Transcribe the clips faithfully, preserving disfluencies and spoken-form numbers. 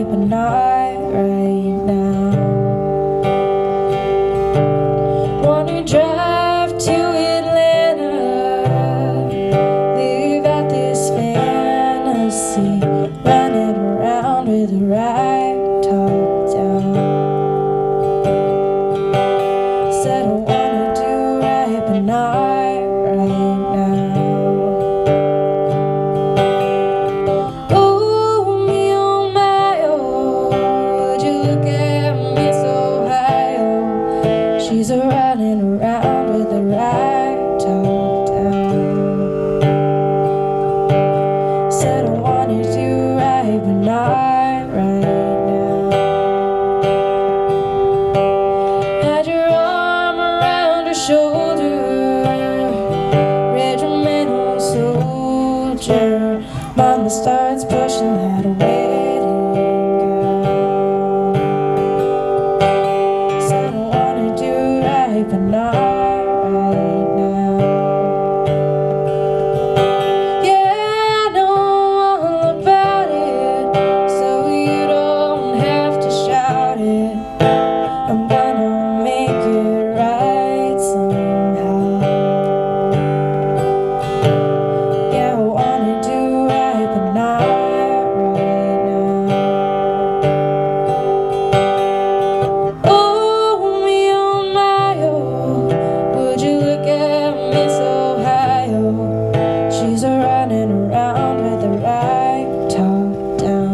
right, but not right now. Wanna drive to Atlanta, live out this fantasy, running around with the right top down. Said I wanna do right, but not right now. Oh, me, oh my, oh, would you look at Miss Ohio? She's a running around with the right top down. Said I wanna do right, but not right now. Had your arm around her shoulder, regimental soldier. Mama starts pushing that wedding gown. Said I wanna do right, but not right now. Yeah, I know all about it, so you don't have to shout it. I'm gonna make it right somehow. Yeah, I wanna do right, but not right now. Oh, me, oh my, oh, would you look at Miss Ohio? She's a running around with the right top down.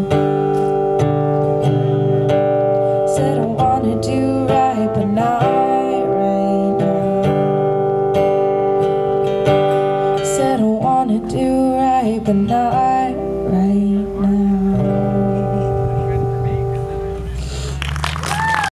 Said I wanna do right, but not right now. Said I wanna do right, but not